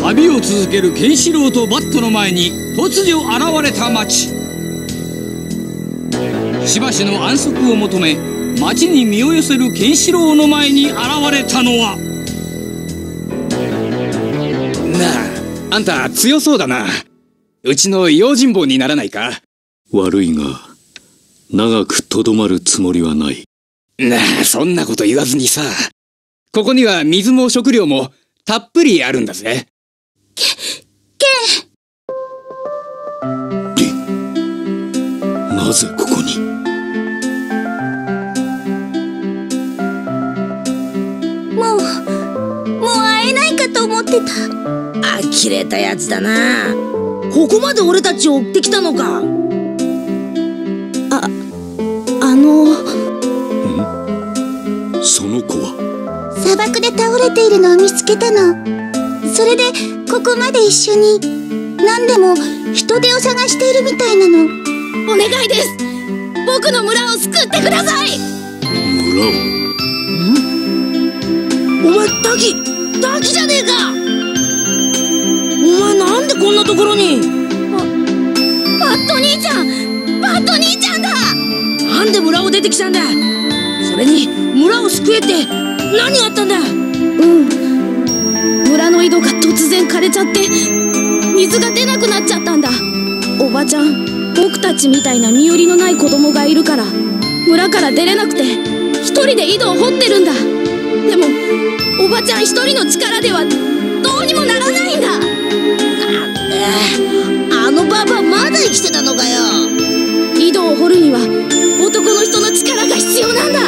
旅を続けるケンシロウとバットの前に突如現れた町。しばしの安息を求め町に身を寄せるケンシロウの前に現れたのは。 なあ、あんた強そうだな。うちの用心棒にならないか？ 悪いが、長くとどまるつもりはない。 なあ、そんなこと言わずにさ。ここには水も食料もたっぷりあるんだぜ。 なぜここに？ もう会えないかと思ってた。呆れたやつだな。ここまで俺たちを追ってきたのか。 その子は？ 砂漠で倒れているのを見つけたの。それでここまで一緒に。何でも人手を探しているみたいなの。お願いです。僕の村を救ってください。 村を？ お前タキじゃねえか。お前なんでこんなところに。バット兄ちゃんだ。なんで村を出てきたんだ。それに村を救えって何があったんだ。村の井戸が突然枯れちゃって水が出なくなっちゃったんだ。おばちゃん、僕たちみたいな身寄りのない子供がいるから村から出れなくて一人で井戸を掘ってるんだ。でもおばちゃん一人の力ではどうにもならないんだ。あのババアまだ生きてたのかよ。井戸を掘るには男の人の力が必要なんだ。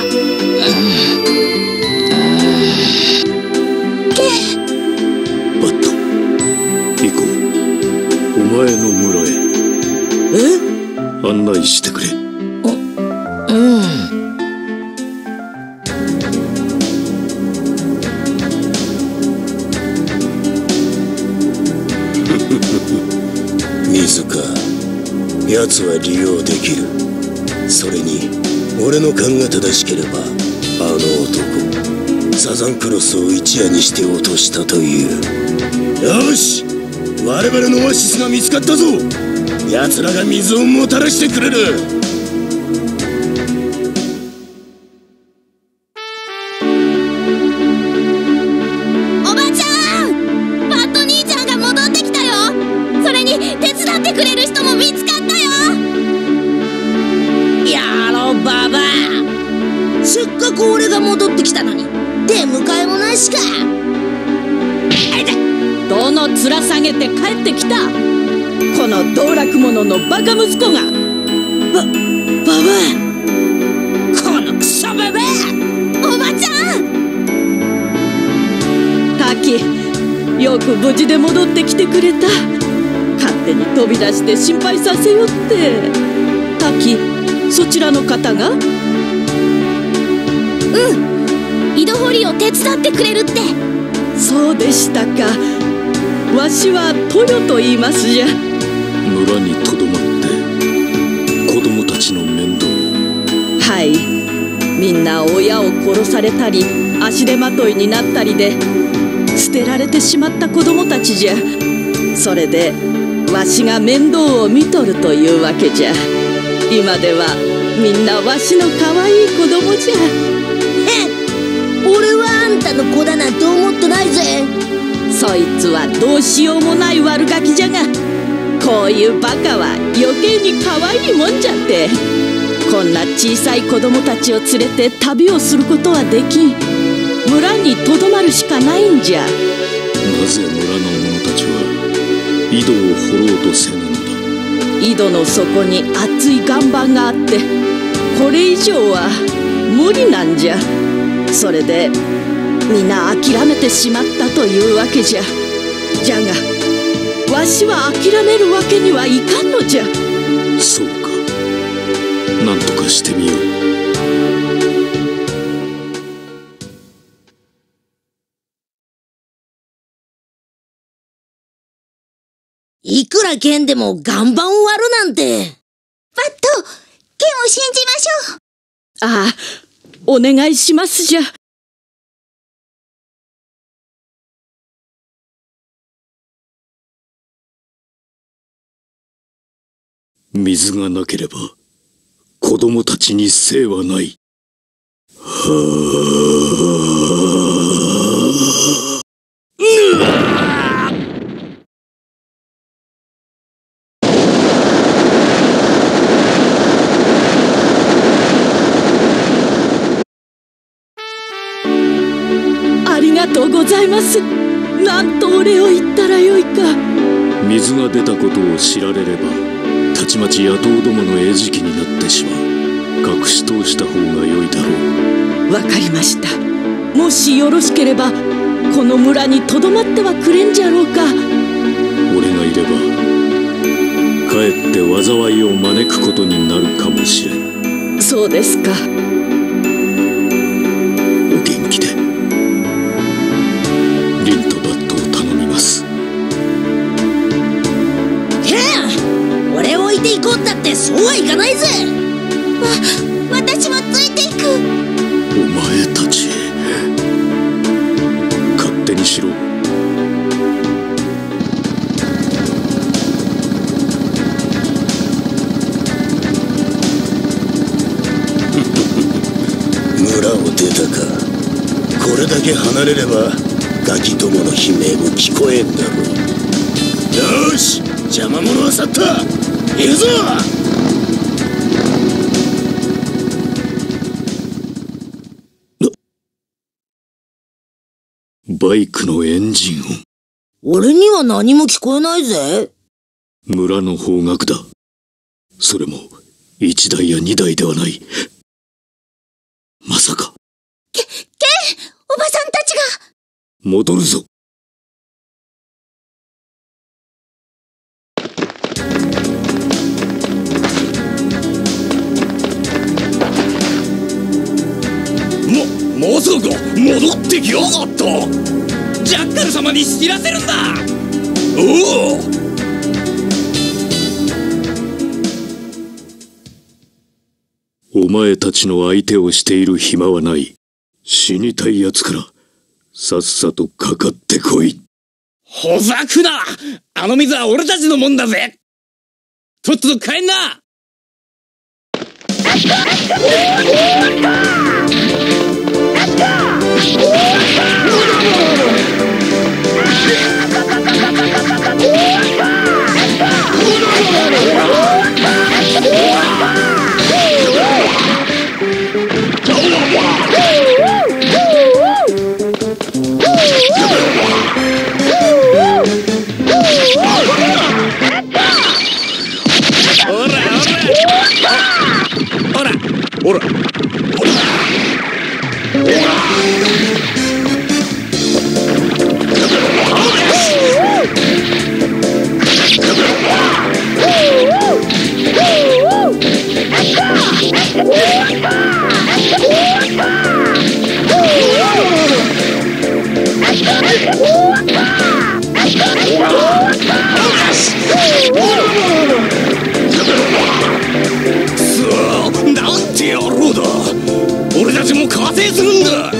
バット、行こう。お前の村へ案内してくれ。 水か。奴は利用できる。それに俺の勘が正しければあの男サザンクロスを一夜にして落としたという。よし、我々のオアシスが見つかったぞ。奴らが水をもたらしてくれる。 おばちゃん、バット兄ちゃんが戻ってきたよ。それに手伝ってくれる人も見つかったよ。やろババア、せっかく俺が戻ってきたのに出迎えもなしか。 どの面下げて帰ってきたこの道楽者のバカ息子が。 ババア、このクソババア。おばちゃん、 タキ、よく無事で戻ってきてくれた。勝手に飛び出して心配させよって。タキ、そちらの方が？ 井戸掘りを手伝ってくれるって。 そうでしたか。わしはトヨと言いますじゃ。 村にとどまって子供たちの面倒。 はい、みんな親を殺されたり足手まといになったりで捨てられてしまった子供たちじゃ。それでわしが面倒を見とるというわけじゃ。今ではみんなわしの可愛い子供じゃ。 俺はあんたの子だなんて思ってないぜ。 そいつはどうしようもない悪ガキじゃが、こういうバカは余計に可愛いもんじゃって。こんな小さい子供たちを連れて旅をすることはできん。村にとどまるしかないんじゃ。 なぜ村の者たちは井戸を掘ろうとせぬのだ。 井戸の底に熱い岩盤があって、これ以上は無理なんじゃ。それでみんな諦めてしまったというわけじゃ。じゃがわしは諦めるわけにはいかんのじゃ。 そうか、なんとかしてみよう。 いくら剣でも岩盤を割るなんて。バット、剣を信じましょう。 ああ、お願いしますじゃ。 水がなければ子供たちに生はない。 ありがとうございます。なんとお礼を言ったらよいか。 水が出たことを知られればたちまち野党どもの餌食になってしまう。隠し通した方が良いだろう。 わかりました。もしよろしければこの村にとどまってはくれんじゃろうか。 俺がいればかえって災いを招くことになるかもしれん。 そうですか。 お元気で。リンとバットを頼みます。 俺を置いていこうったってそうはいかないぜ。私もついていく。 お前たち勝手にしろ。 村を出たか。これだけ離れればガキどもの悲鳴も聞こえんだろう。よーし、邪魔者は去った。行くぞ。 バイクのエンジン音。 俺には何も聞こえないぜ。 村の方角だ。それも1台や2台ではない。まさか。 おばさんたちが。 戻るぞ。 まさか戻ってきやがった。ジャッカル様に知らせるんだ。おお。お前たちの相手をしている暇はない。死にたい奴からさっさとかかってこい。 ほざくな。あの水は俺たちのもんだぜ。とっとと帰んな。 ほら。 なんて野郎だ。俺たちも加勢するんだ。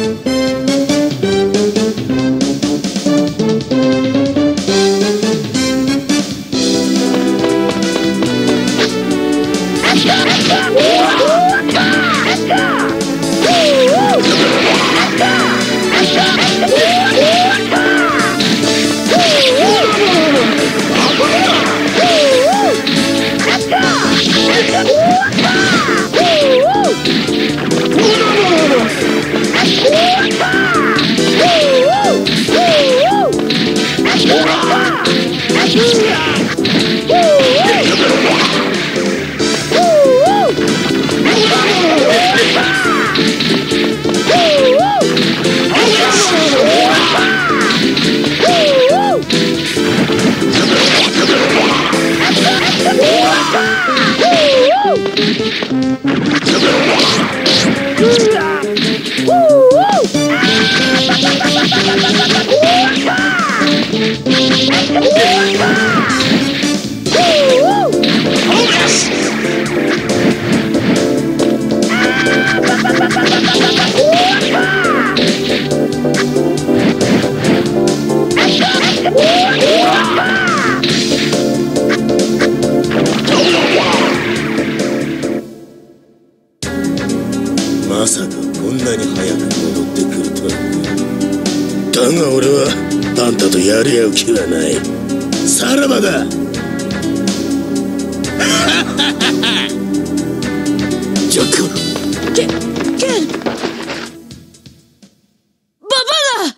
俺はあんたとやり合う気はない。さらばだ。ジャック。 ケンババだ。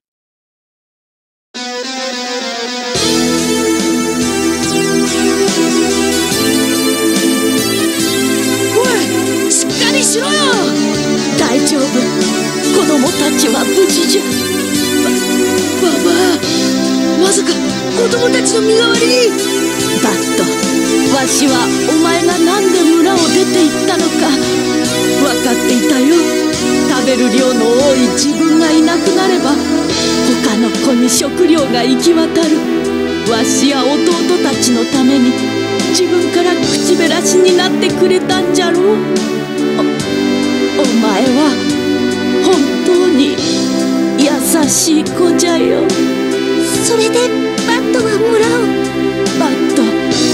おい、しっかりしろよ。大丈夫、子供たちは無事じゃ。ババア、まさか子供たちの身代わりに。バット、わしはお前がなんで村を出て行ったのか分かっていたよ。食べる量の多い自分がいなくなれば他の子に食料が行き渡る。わしや弟たちのために自分から口減らしになってくれたんじゃろう。お前は本当に優しい子じゃよ。 それでバットは村を。 バット、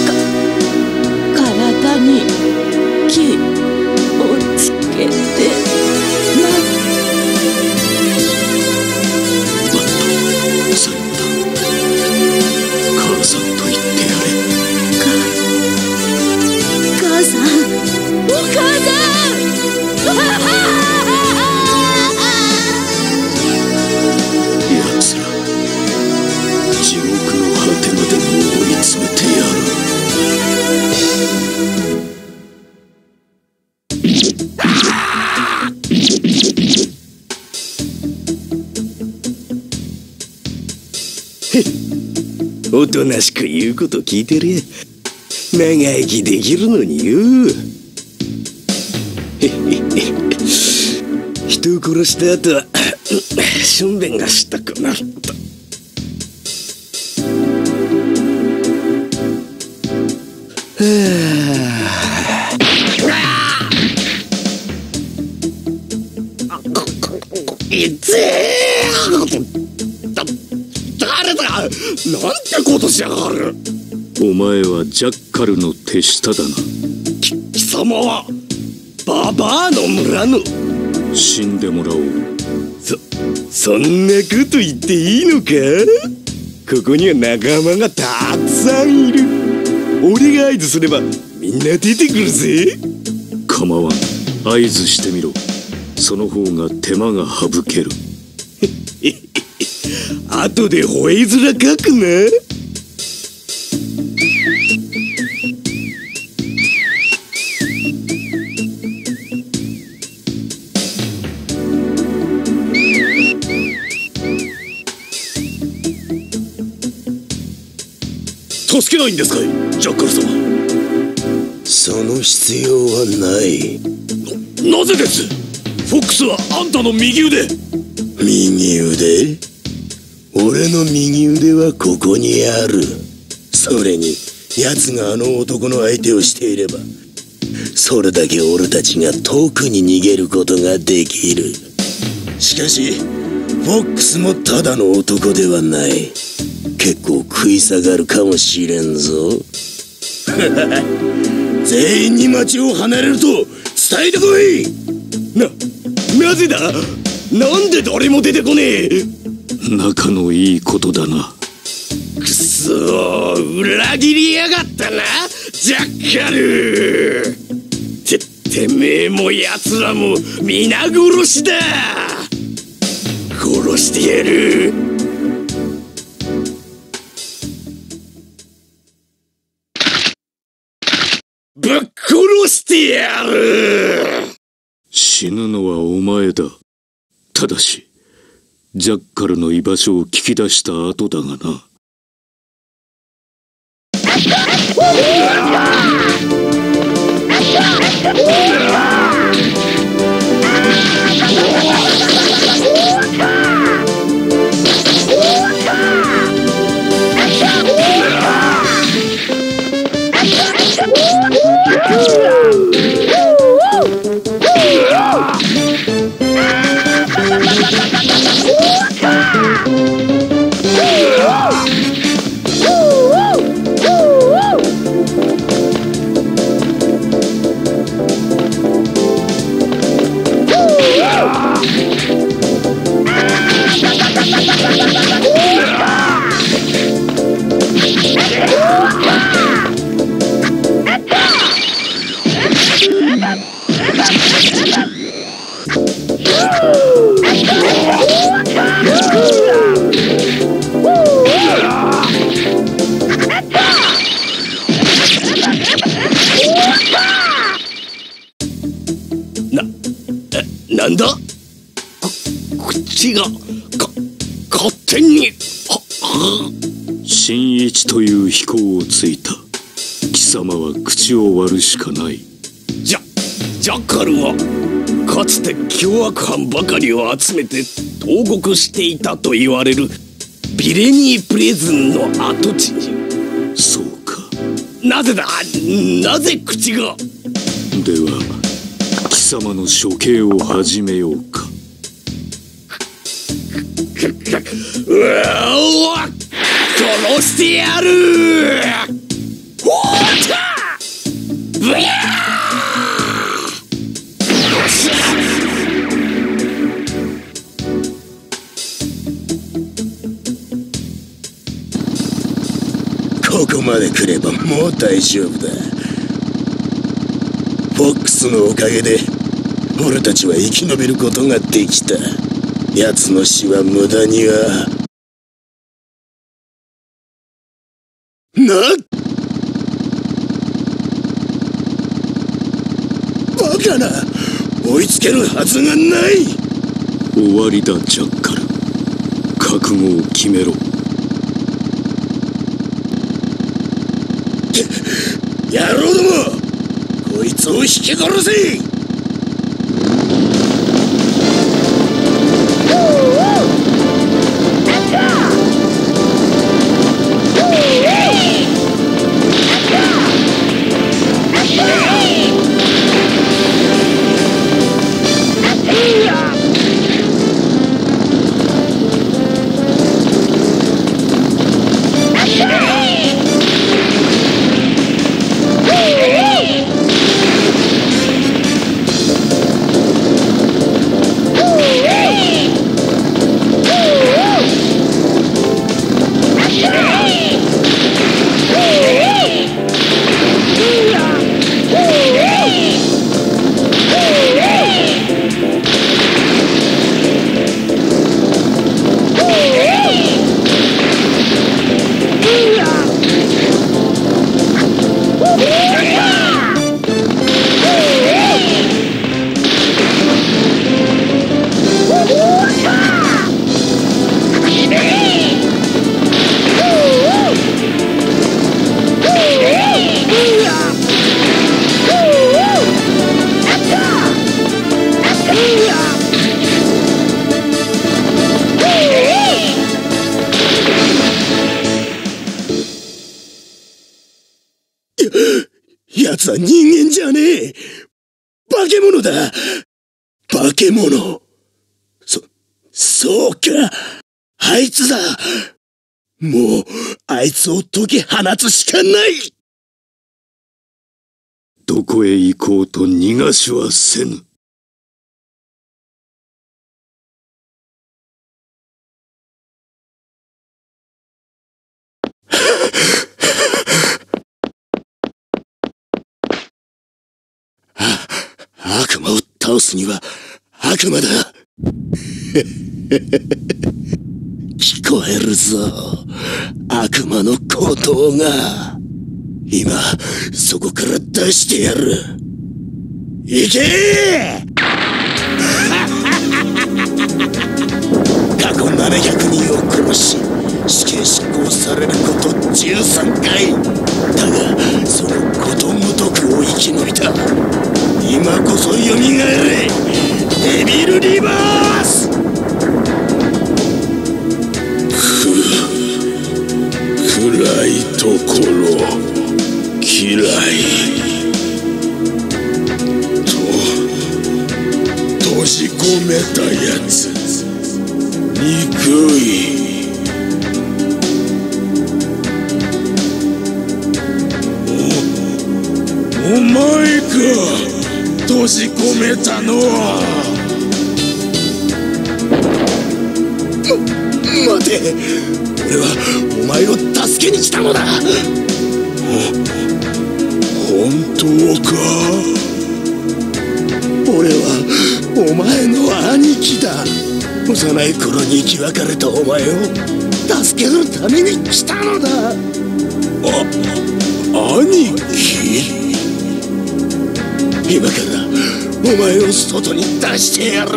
体に気をつけてな。 バット、最後だ。母さんと言ってやれ。 母さん、お母さん。 奴ら地獄の果てまでも追い詰めてやる。 おとなしく言うこと聞いてる。長生きできるのによ。人を殺した後はしょんべんがしたくなると。誰だ、なんてことしやがる。 お前はジャッカルの手下だな。 貴様はババアの村の。 死んでもらおう。 そんなこと言っていいのか。ここには仲間がたくさんいる。俺が合図すればみんな出てくるぜ。 構わん、合図してみろ。その方が手間が省ける。 後で吠え面かくな。 助けないんですかい、ジャッカル様。 その必要はない。 なぜです。フォックスはあんたの右腕。 右腕？俺の右腕はここにある。それに奴があの男の相手をしていれば、それだけ俺たちが遠くに逃げることができる。しかしフォックスもただの男ではない。結構食い下がるかもしれんぞ。全員に町を離れると伝えてこい。なぜだ。なんで誰も出てこねえ。 仲のいいことだな。 くそー、裏切りやがったなジャッカル。てめえも奴らも皆殺しだ。殺してやる。ぶっ殺してやる。 死ぬのはお前だ。ただしジャッカルの居場所を聞き出した後だがな。 新一という飛行をついた貴様は口を割るしかない。 ジャッカルはかつて凶悪犯ばかりを集めて投獄していたと言われるビレニープレズンの跡地に。 そうか。 なぜだ、なぜ口が。 では貴様の処刑を始めようか。 うわ、殺してやる。ほーたブヤここまで来ればもう大丈夫だ。フォックスのおかげで俺たちは生き延びることができた。奴の死は無駄にはバカな。追いつけるはずがない。 終わりだジャッカル。覚悟を決めろ。 野郎ども、こいつを引き殺せ。奴は人間じゃねえ。化け物だ。化け物。そうか。あいつだ。もうあいつを解き放つしかない。 どこへ行こうと逃がしはせぬ。 悪魔を倒すには悪魔だ。聞こえるぞ、悪魔の鼓動が。今そこから出してやる。行けー。過去700人を殺し死刑執行されること13回だが、そのことごとくを生き延びた。今こそよみがえれ、デビルリバース。暗いところ嫌い。閉じ込めたやつ憎い。お前か、閉じ込めたのは。待て、俺はお前を助けに来たのだ。本当か。俺はお前の兄貴だ。幼い頃に生き別れたお前を助けるために来たのだ。兄貴。今からお前を外に出してやる。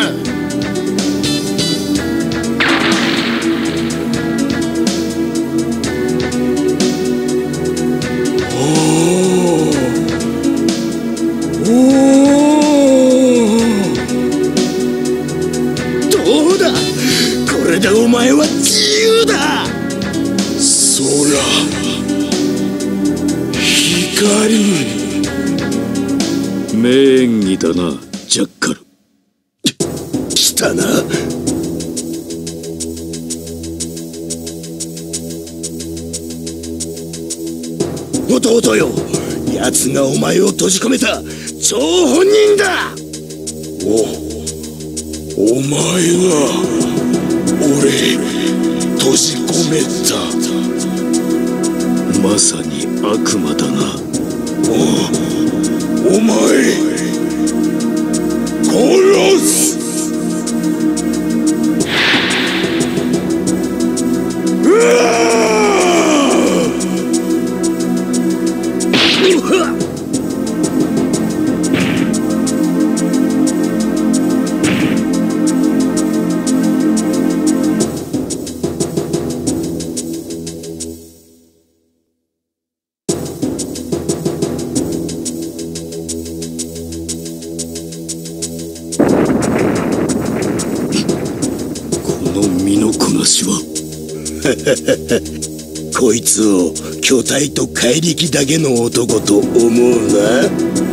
光る。 名演技だな、ジャッカル。 来たな。弟よ、奴がお前を閉じ込めた張本人だ。お前が俺閉じ込めた。 まさに悪魔だな。 お前殺す。こいつを巨体と怪力だけの男と思うな。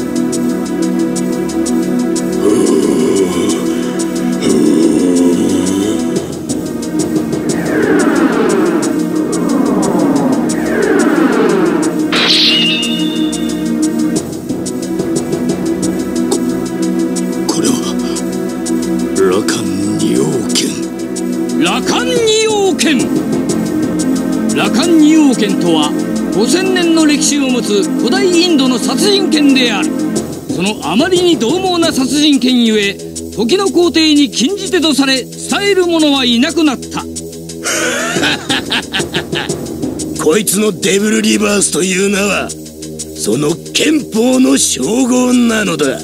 これは羅漢二王剣。 羅漢二王剣。羅漢二王剣とは5000年の歴史を持つ古代インドの殺人剣である。そのあまりに獰猛な殺人剣ゆえ、時の皇帝に禁じ手とされ伝える者はいなくなった。 こいつのデブルリバースという名はその憲法の称号なのだ。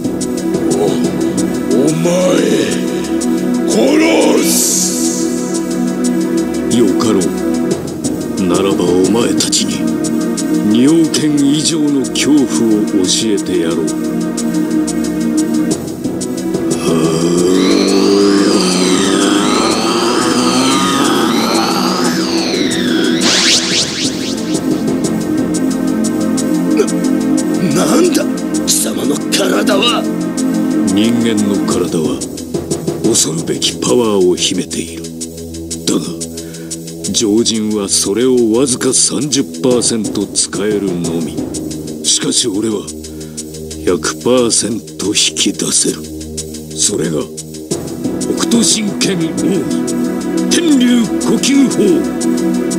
お前殺す。 よかろう。ならばお前たちに二王剣以上の恐怖を教えてやろう。 なんだ貴様の体は。 人間の体は恐るべきパワーを秘めている。だが常人はそれをわずか 30% 使えるのみ。しかし俺は 100% 引き出せる。それが北斗神拳奥義天竜呼吸法。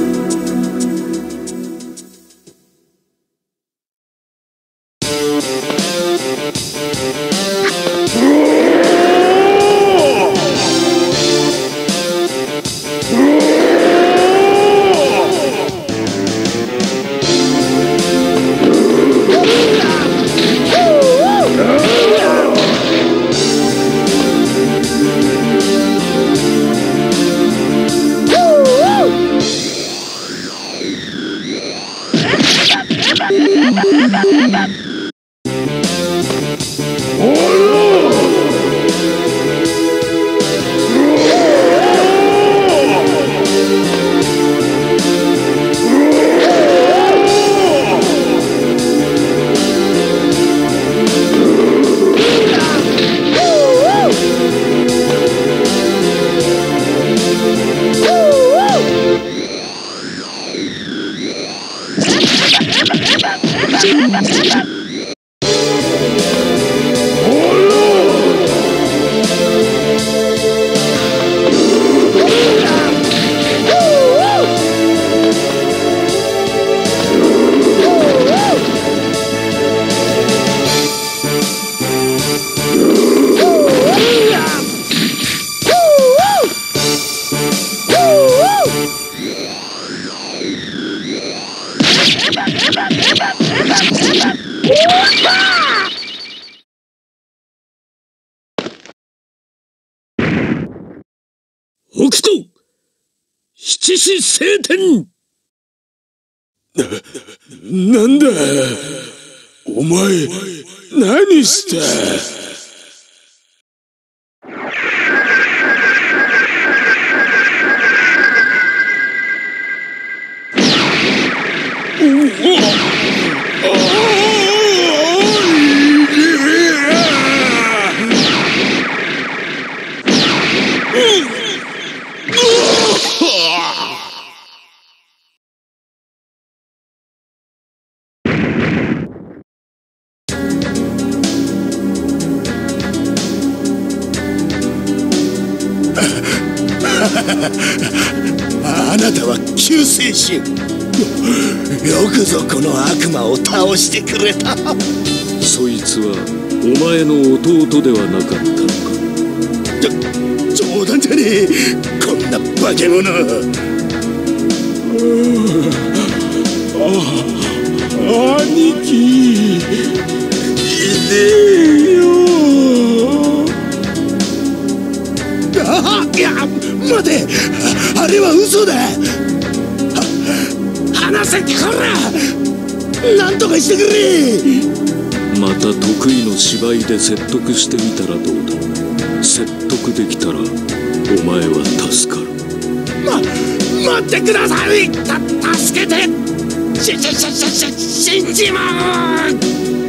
北斗七死聖天。 なんだお前、何した。 あなたは救世主。よくぞこの悪魔を倒してくれた。 そいつはお前の弟ではなかったのか。 冗談じゃねえ、こんな化け物。兄貴、いねえよ。いや、待て、あれは嘘だ。話せ、こら、なんとかしてくれ。 また得意の芝居で説得してみたらどうだ。説得できたらお前は助かる。 待ってください。助けて。死んじまう。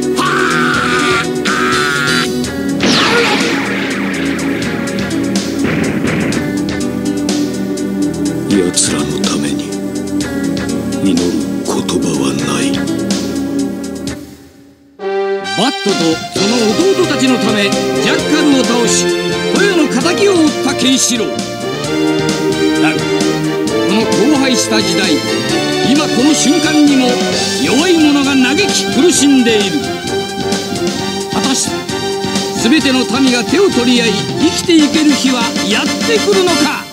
奴らのために祈る言葉はない。 バットとその弟たちのためジャッカルを倒し豊の敵を討ったケンシロウ。だがこの荒廃した時代、今この瞬間にも弱い者が嘆き苦しんでいる。果たして全ての民が手を取り合い生きていける日はやってくるのか。